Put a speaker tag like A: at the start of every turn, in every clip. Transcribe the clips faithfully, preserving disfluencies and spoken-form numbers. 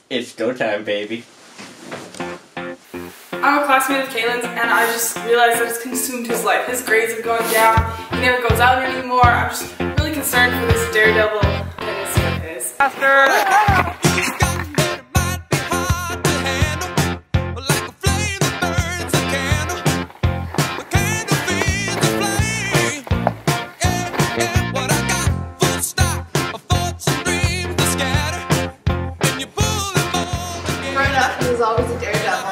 A: It's go time, baby.
B: I'm a classmate of Caelan's, and I just realized that it's consumed his life. His grades have gone down. He never goes out anymore. I'm just really concerned for this daredevil that his son is. After.
C: He was always a daredevil.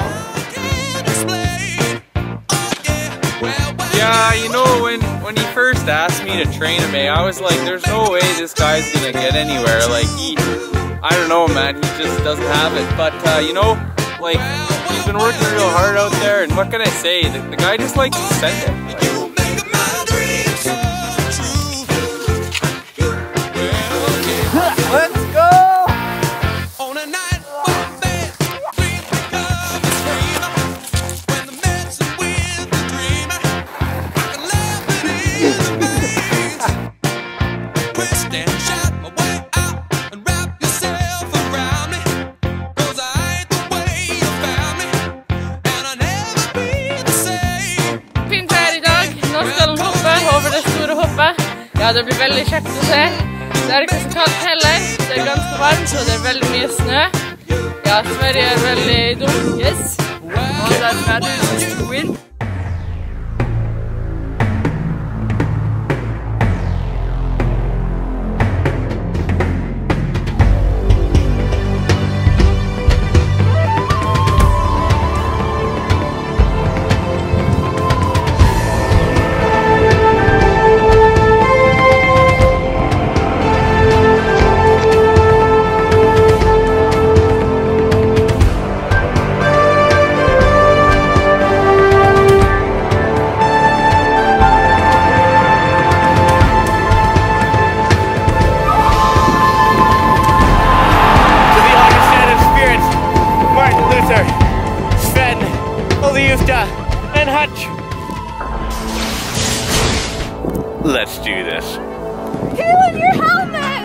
D: Yeah, you know, when when he first asked me to train him, I was like, there's no way this guy's gonna get anywhere. Like, he, I don't know, man, he just doesn't have it. But, uh, you know, like, he's been working real hard out there, and what can I say? The, the guy just likes to send it. Like, let's go!
E: Ja, det blir veldig kjekt å se. Det er ikke så kaldt heller. Det er ganske varmt, og det er veldig mye snø. Ja, Sverige er veldig dumt. Yes. Og det er ferdig to win.
A: And Hutch. Let's do this.
C: Caelan, your helmet!